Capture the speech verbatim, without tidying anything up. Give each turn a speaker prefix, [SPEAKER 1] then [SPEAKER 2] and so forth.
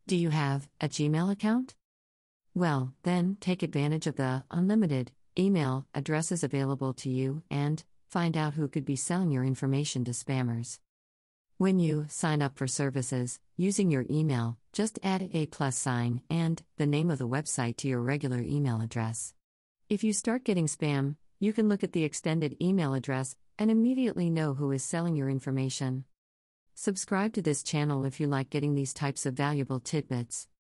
[SPEAKER 1] Do you have a Gmail account? Well, then take advantage of the unlimited email addresses available to you and find out who could be selling your information to spammers. When you sign up for services using your email, just add a plus sign and the name of the website to your regular email address. If you start getting spam, you can look at the extended email address and immediately know who is selling your information. Subscribe to this channel if you like getting these types of valuable tidbits.